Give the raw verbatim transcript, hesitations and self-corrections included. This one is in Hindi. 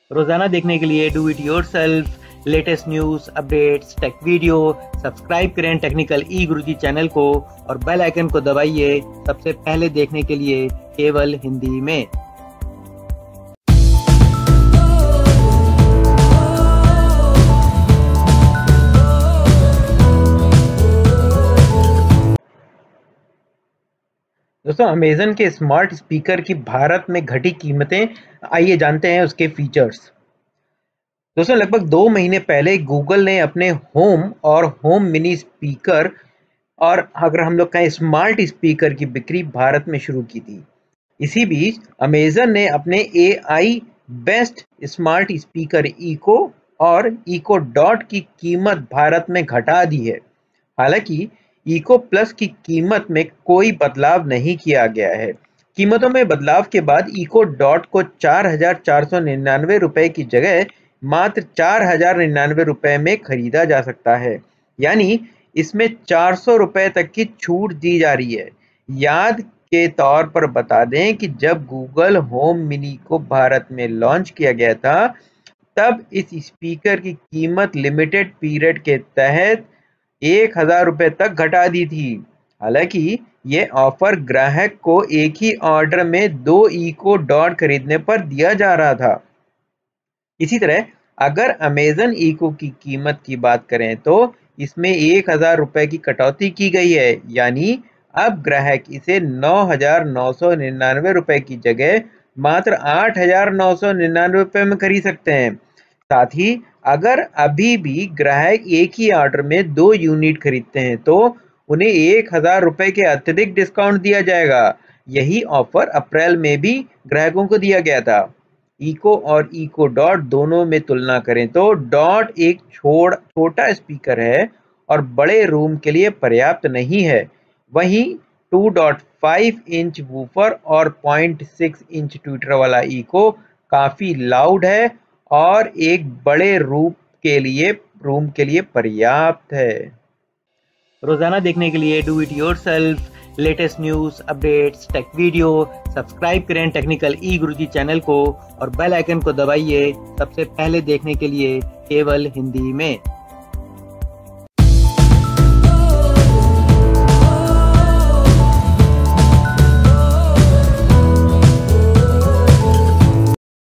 रोजाना देखने के लिए do it yourself latest news updates tech video subscribe करें टेक्निकल ई गुरुजी चैनल को और बेल आइकन को दबाइए सबसे पहले देखने के लिए केवल हिंदी में। दोस्तों, अमेजन के स्मार्ट स्पीकर की भारत में घटी कीमतें, आइए जानते हैं उसके फीचर्स। दोस्तों, लगभग दो महीने पहले गूगल ने अपने होम और होम मिनी स्पीकर और अगर हम लोग कहें स्मार्ट स्पीकर की बिक्री भारत में शुरू की थी। इसी बीच अमेजन ने अपने A I best smart speaker Echo और इको डॉट की कीमत भारत में घटा दी है। हालांकि इको प्लस की कीमत में कोई बदलाव नहीं किया गया है। कीमतों में बदलाव के बाद इको डॉट को चार हजार चार सौ निन्यानवे रुपए की जगह मात्र चार हजार निन्यानवे रुपए में खरीदा जा सकता है, यानी इसमें चार सौ रुपए तक की छूट दी जा रही है। याद के तौर पर बता दें कि जब गूगल होम मिनी को भारत में लॉन्च किया गया था, तब इस स्पीकर की कीमत लिमिटेड पीरियड के तहत एक हजार रुपए तक घटा दी थी। हालांकि ये ऑफर ग्राहक को एक ही ऑर्डर में दो इको डॉट खरीदने पर दिया जा रहा था। इसी तरह अगर अमेजन इको की कीमत की बात करें तो इसमें एक हजार रुपए की कटौती की गई है, यानी अब ग्राहक इसे नौ हजार नौ सौ निन्यानवे रुपए की जगह मात्र आठ हजार नौ सौ निन्यानवे रुपए में खरीद सकते हैं। साथ ही अगर अभी भी ग्राहक एक ही ऑर्डर में दो यूनिट खरीदते हैं तो उन्हें एक हजार रुपए के अतिरिक्त डिस्काउंट दिया जाएगा। यही ऑफर अप्रैल में भी ग्राहकों को दिया गया था। इको और इको डॉट दोनों में तुलना करें तो डॉट एक छोड़ छोटा स्पीकर है और बड़े रूम के लिए पर्याप्त नहीं है। वहीं two point five inch woofer और पॉइंट सिक्स इंच ट्विटर वाला इको काफी लाउड है और एक बड़े रूम के लिए रूम के लिए पर्याप्त है। रोजाना देखने के लिए do it yourself latest news updates tech video subscribe करें टेक्निकल ई गुरुजी चैनल को और बेल आइकन को दबाइए सबसे पहले देखने के लिए केवल हिंदी में।